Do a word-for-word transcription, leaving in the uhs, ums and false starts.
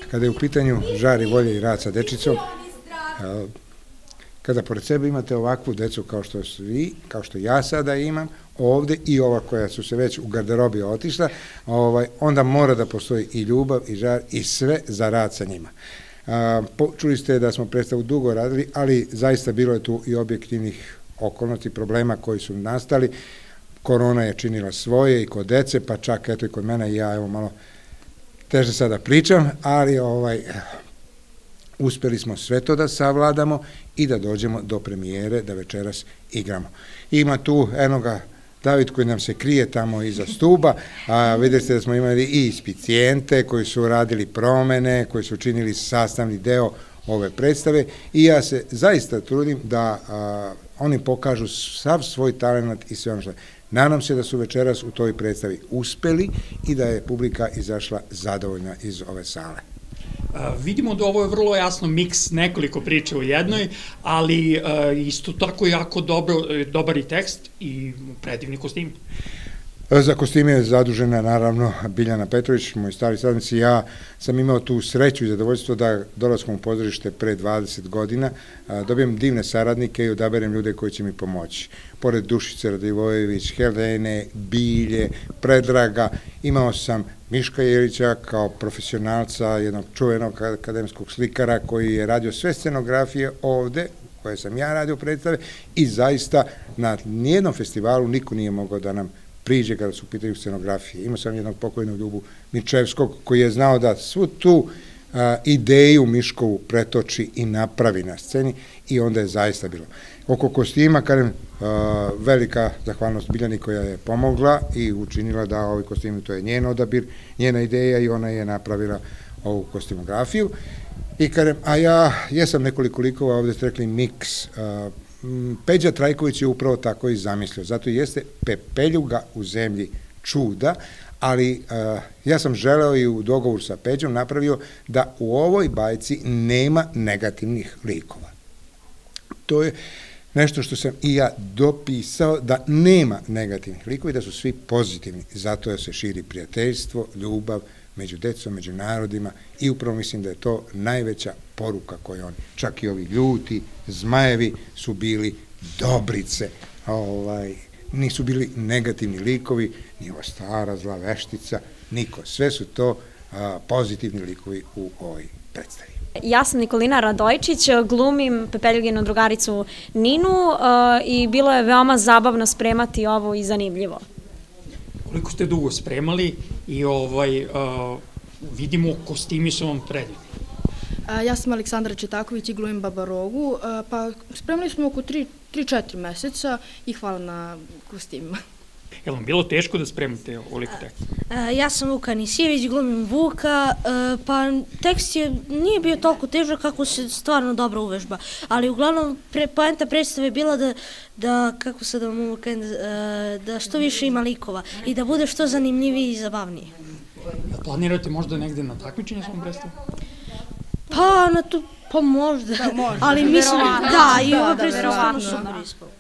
kada je u pitanju Žar i volja i rad sa dečicom, kada pored sebe imate ovakvu decu kao što su vi, kao što ja sada imam ovde i ova koja su se već u garderobi otišla, onda mora da postoji i ljubav i žar i sve za rad sa njima. Čuli ste da smo predstavu dugo radili, ali zaista bilo je tu i objektivnih okolnosti, problema koji su nastali. Korona je činila svoje i kod dece, pa čak eto i kod mene i ja, evo malo teže sada pričam, ali ovaj, uspeli smo sve to da savladamo i da dođemo do premijere, da večeras igramo. Ima tu enoga David koji nam se krije tamo iza stuba, a vidjeli ste da smo imali i ispicijente koji su radili promene, koji su činili sastavni deo ove predstave i ja se zaista trudim da oni pokažu sav svoj talent i sve ono što je. Nadam se da su večeras u toj predstavi uspeli i da je publika izašla zadovoljna iz ove sale. Vidimo da ovo je vrlo jasno miks nekoliko priča u jednoj, ali isto tako jako dobar i tekst i predivni kostim. Za kostime je zadužena naravno Biljana Petrović, moj stari saradnici. Ja sam imao tu sreću i zadovoljstvo da dolaskom u pozorište pre dvadeset godina dobijem divne saradnike i odaberem ljude koji će mi pomoći. Pored Dušice Radivojević, Helene, Bilje, Predraga, imao sam Miška Jelića kao profesionalca, jednog čuvenog akademskog slikara koji je radio sve scenografije ovde, koje sam ja radio predstave i zaista na nijednom festivalu niko nije mogao da nam priđe kada su u pitanju scenografije. Imao sam jednog pokojnog Ljubu Mičevskog koji je znao da svu tu ideju Miškovu pretoči i napravi na sceni i onda je zaista bilo. Oko kostima, kažem, velika zahvalnost Biljani koja je pomogla i učinila da ovi kostimi, to je njen odabir, njena ideja i ona je napravila ovu kostimografiju. I kažem, a ja jesam nekoliko likova, ovde ste rekli miks. Peđa Trajković je upravo tako i zamislio, zato jeste Pepeljuga u zemlji čuda, ali ja sam želeo i u dogovoru sa Peđom napravio da u ovoj bajci nema negativnih likova. To je nešto što sam i ja dopisao, da nema negativnih likova i da su svi pozitivni, zato da se širi prijateljstvo, ljubav među decom, među narodima i upravo mislim da je to najveća poruka koju oni, čak i ovi ljuti, zmajevi su bili dobrice, nisu bili negativni likovi, ni ova stara zla veštica, niko, sve su to pozitivni likovi u ovoj predstavi. Ja sam Nikolina Radojčić, glumim Pepeljuginu drugaricu Ninu i bilo je veoma zabavno spremati ovo i zanimljivo. Koliko ste dugo spremali i vidimo kostimi su vam predivni. Ja sam Aleksandra Četaković i glumim Babarogu, pa spremali smo oko tri četiri meseca i hvala na kostimima. Je li vam bilo teško da spremite ovoliko tekst? Ja sam Vuka Nisijević, glumim Vuka, pa tekst nije bio toliko težak kako se stvarno dobro uvežba, ali uglavnom poenta predstave je bila da, kako se da vam da što više ima likova i da bude što zanimljiviji i zabavniji. Planirate možda negde na takmičenje svom predstavu? Pa, na to, pa možda, ali mislim, da, i ova predstava stvarno super ispala.